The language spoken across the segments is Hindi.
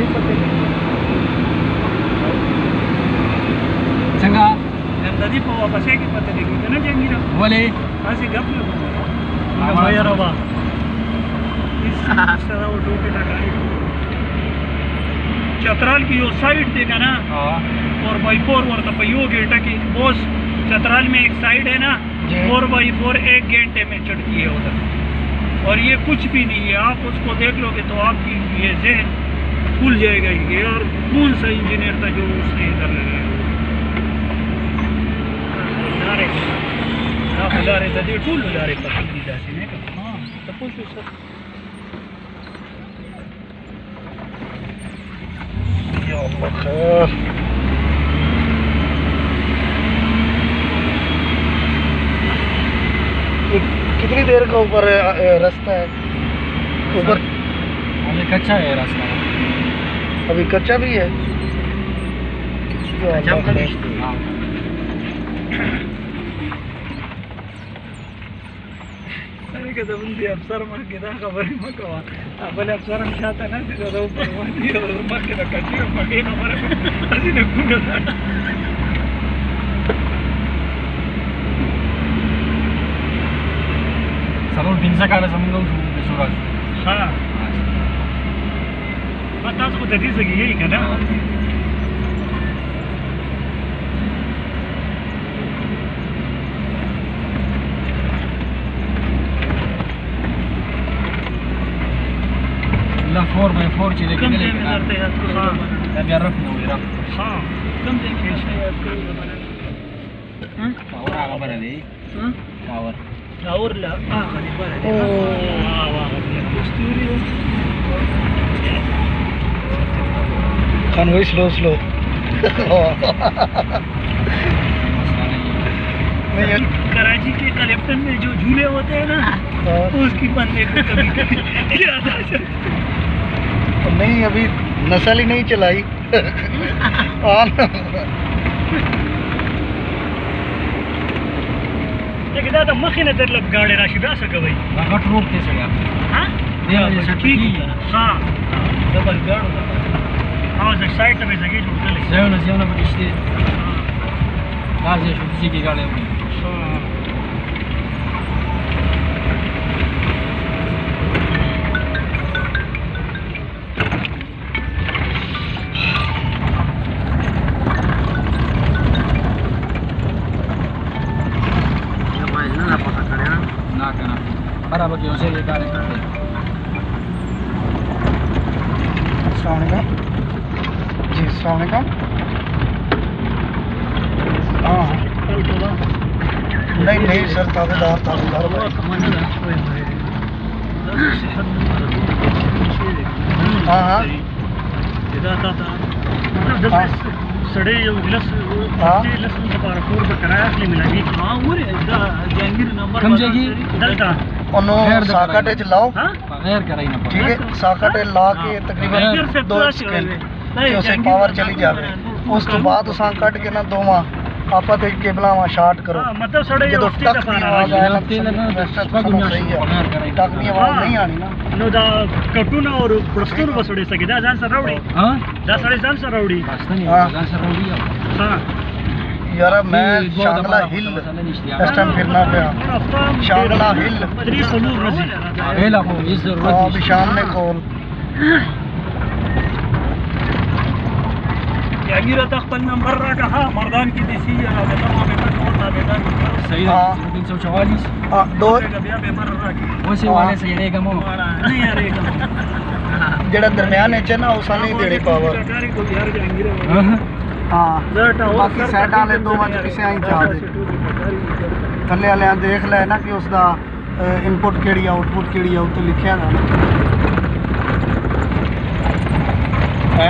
नहीं पता चंगा नदी पर वापस है कि पता लगी ना जाएंगी ना बोले ऐसे गप लगा यार वाह इस तरह वो टोपी लगाई चतराल की वो साइड देखा ना 4x4 और तपयो गेट की बॉस चतराल में एक साइड है ना 4x4 एक घंटे में चढ़ती है उधर और ये कुछ भी नहीं है। आप उसको देख लोगे तो आपकी ये जहन खुल जाएगा ये और कौन सा इंजीनियर था जो उसने इधर लगाया टूल कितनी देर का ऊपर रास्ता है? ऊपर अभी कच्चा है रास्ता, अभी कच्चा भी है। अफसर खबर बोले अफसर चाहता ना ऊपर समोर भिंसा काढा समोर सुरुवात हाँ बतास को दे सकी यही का ना لا 4x4 चले कम से में करते हैं तो हाँ अब यार रखना होगा हाँ कम से में पावर आगा बना दे पावर और ला आगे बना दे वाह वाह स्टूडियो खान वही स्लो स्लो कराची के कलेक्टर में जो झूले होते हैं ना उसकी बंदे को कभी कभी याद आ जाता नहीं, अभी नस्ल ही नहीं चलाई लेकिन दादा मखिन तर लब गाड़ी राशि बा सके भाई घट रोकते सगळ्या हां दे ठीक हां डबल गाड़ो हां से साइड में जगह जोड़ले जेवण बघितले गाजे शुद्धी की गाडी हां बराबर क्यों से ये गाड़ी करते अस्सलाम वालेकुम जी, अस्सलाम वालेकुम। हाँ नहीं नहीं सर, ताबेदार हाँ हाँ सड़े गिलास लहसुन से पारा पूर्व कराया असली मिलागी हाँ वो रे जहांगीर नंबर कम जाएगी दलता उन्हों साकट च लाओ गैर कराई ना ठीक है, साकट ला के तकरीबन 2 सेकंड उसे पावर चली जाए उस तो बाद उस कट के ना दोवा आपा ते केबला वा शार्ट करो मतलब सड़े जो टक की आवाज आए ना सही है, टक की आवाज नहीं आनी ना नो दा कटूना और प्रस्तुर बसड़े सके दा जान सरावड़ी हां दा सड़े जान सरावड़ी वास्तव जान सरावड़ी हां यार मैं शांगला हिल इस टाइम फिरना पे शांगला हिल 3 सलूर रजी वेला को इस जरूरत अभी शाम में कॉल जहांगीर तख्त नंबर रखा हाँ मर्दान की देसी है तमाम में कौन था बेटा सही है 344 हां दो वैसे वाले से रहेगा मो नहीं रहेगा जेड़ा दरमियान है ना उस नहीं देनी पावर हाँ बाकी साइड वाले दो वज पिछे आई जा दे थले वाले देख ले ना कि उसका इनपुट केड़ी आउटपुट केड़ी है उत्ते लिखिया है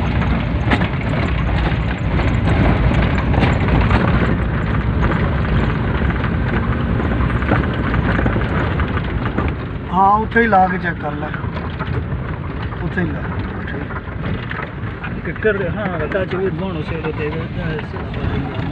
हाँ उत्थे ही ला के चेक कर ले उत्थे ही ला कर हाँ बता चाहिए से